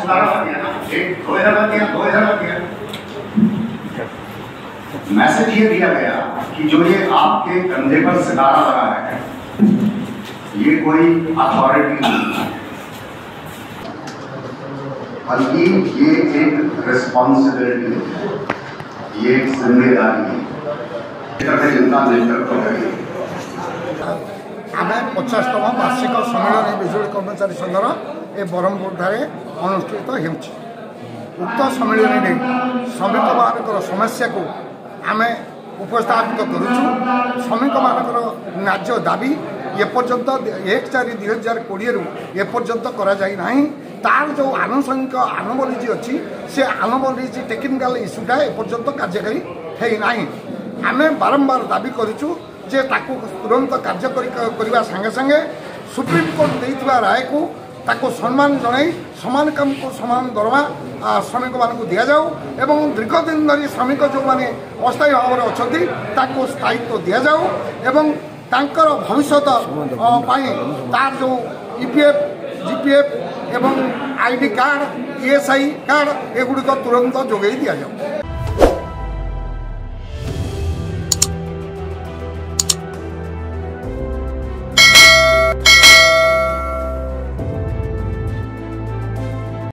Message ये दिया गया कि जो ये आपके कंधे पर सितारा लगा है ये कोई अथॉरिटी नहीं है, बल्कि ये एक रिस्पॉन्सिबिलिटी है, ये एक जिम्मेदारी है। जनता नेतृत्व करेगी। आम 50तम वार्षिक सम्मेलन बिजुली कर्मचारी संघर ए ब्रह्मपुर अनुष्ठित उक्त सम्मेलन में श्रमिक मान समस्या को आम उपस्थापित करुचु। श्रमिक मान न्याय्य दाबी एपर्यंत 1/4/2020 एपर्यंत करा जाई नहीं। तार जो आनुषंगिक आनोमोलॉजी अच्छी से आनोमोलॉजी टेक्निकल इश्यूटा एपर्यंत कार्यकारी है नहीं। आम बारंबार दाबी करूँ जे ताकू तुरंत कार्यकारी करने संगे संगे सुप्रीम कोर्ट देइथिबा राय को ताको सम्मान जनाई समान काम को समान दरमा श्रमिक मान को दि जाऊ एवं दीर्घ दिन धरी श्रमिक जो मैंने अस्थायी भाव में अच्छा ताको स्थायित्व दि जाऊ एवं तांकर भविष्य तार जो ईपीएफ जीपीएफ एवं आईडी कार्ड ईएसआई कार्ड एगुड़िक तुरंत जोगे दि जाऊ।